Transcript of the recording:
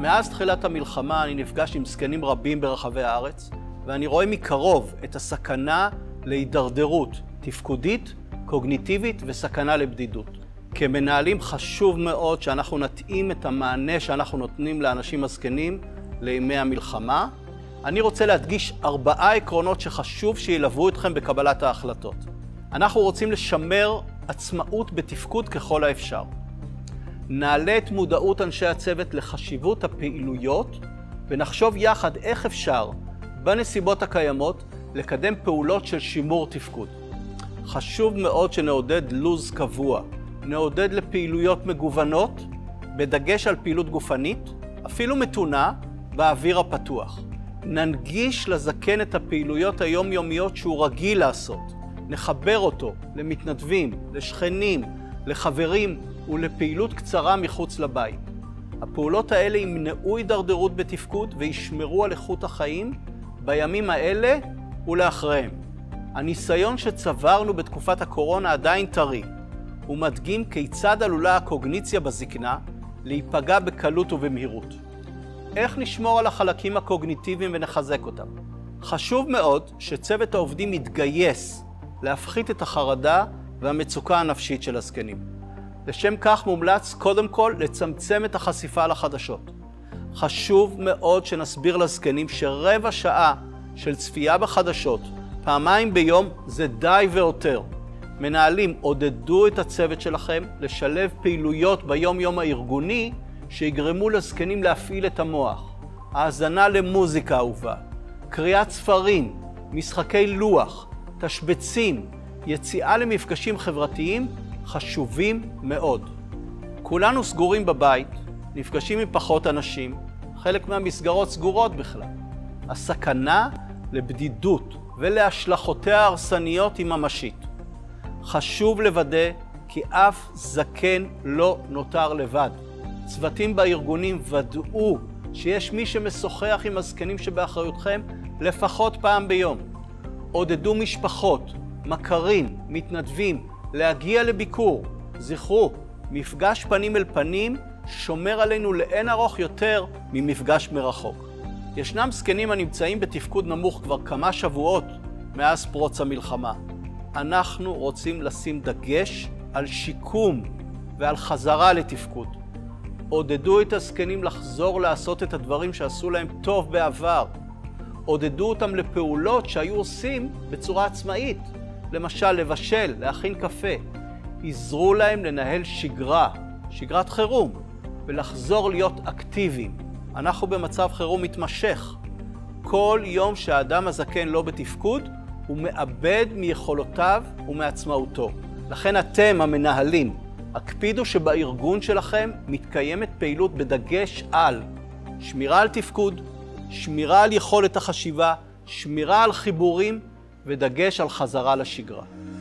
מאז תחילת המלחמה אני נפגש עם זקנים רבים ברחבי הארץ, ואני רואה מקרוב את הסכנה להידרדרות תפקודית, קוגניטיבית וסכנה לבדידות. כמנהלים חשוב מאוד שאנחנו נתאים את המענה שאנחנו נותנים לאנשים הזקנים לימי המלחמה. אני רוצה להדגיש 4 עקרונות שחשוב שילוו אתכם בקבלת ההחלטות. אנחנו רוצים לשמר עצמאות בתפקוד ככל האפשר. נעלה את מודעות אנשי הצוות לחשיבות הפעילויות, ונחשוב יחד איך אפשר, בנסיבות הקיימות, לקדם פעולות של שימור תפקוד. חשוב מאוד שנעודד לוז קבוע, נעודד לפעילויות מגוונות, בדגש על פעילות גופנית, אפילו מתונה, באוויר הפתוח. ננגיש לזקן את הפעילויות היומיומיות שהוא רגיל לעשות. נחבר אותו למתנדבים, לשכנים, לחברים ולפעילות קצרה מחוץ לבית. הפעולות האלה ימנעו הידרדרות בתפקוד וישמרו על איכות החיים בימים האלה ולאחריהם. הניסיון שצברנו בתקופת הקורונה עדיין טרי. הוא מדגים כיצד עלולה הקוגניציה בזקנה להיפגע בקלות ובמהירות. איך נשמור על החלקים הקוגניטיביים ונחזק אותם? חשוב מאוד שצוות העובדים יתגייס להפחית את החרדה והמצוקה הנפשית של הזקנים. לשם כך מומלץ קודם כל לצמצם את החשיפה לחדשות. חשוב מאוד שנסביר לזקנים שרבע שעה של צפייה בחדשות פעמיים ביום זה די ויותר. מנהלים, עודדו את הצוות שלכם לשלב פעילויות ביום-יום הארגוני שיגרמו לזקנים להפעיל את המוח. האזנה למוזיקה אהובה, קריאת ספרים, משחקי לוח, תשבצים, יציאה למפגשים חברתיים חשובים מאוד. כולנו סגורים בבית, נפגשים עם פחות אנשים, חלק מהמסגרות סגורות בכלל. הסכנה לבדידות ולהשלכותיה ההרסניות היא ממשית. חשוב לוודא כי אף זקן לא נותר לבד. צוותים בארגונים ודאו שיש מי שמשוחח עם הזקנים שבאחריותכם לפחות פעם ביום. עודדו משפחות, מכרים, מתנדבים, להגיע לביקור. זכרו, מפגש פנים אל פנים שומר עלינו לאין ארוך יותר ממפגש מרחוק. ישנם זקנים הנמצאים בתפקוד נמוך כבר כמה שבועות מאז פרוץ המלחמה. אנחנו רוצים לשים דגש על שיקום ועל חזרה לתפקוד. עודדו את הזקנים לחזור לעשות את הדברים שעשו להם טוב בעבר. עודדו אותם לפעולות שהיו עושים בצורה עצמאית. למשל, לבשל, להכין קפה. עזרו להם לנהל שגרת חירום, ולחזור להיות אקטיביים. אנחנו במצב חירום מתמשך. כל יום שהאדם הזקן לא בתפקוד, הוא מאבד מיכולותיו ומעצמאותו. לכן אתם, המנהלים, הקפידו שבארגון שלכם מתקיימת פעילות בדגש על שמירה על תפקוד, שמירה על יכולת החשיבה, שמירה על חיבורים ודגש על חזרה לשגרה.